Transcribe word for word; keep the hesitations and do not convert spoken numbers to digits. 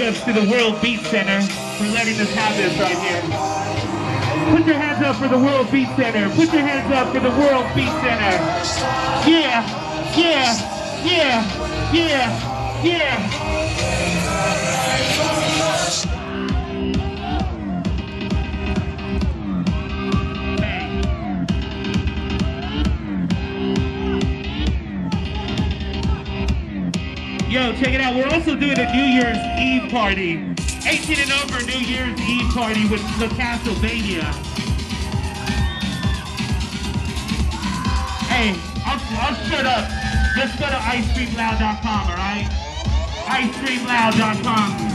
ups to the World Beat Center for letting us have this right here. Put your hands up for the World Beat Center. Put your hands up for the World Beat Center. Yeah, yeah, yeah, yeah, yeah. Yo, check it out. We're also doing a New Year's Eve party. eighteen and over New Year's Eve party with the Castlevania. Hey, I'll, I'll shut up. Just go to ice cream loud dot com, alright? ice cream loud dot com.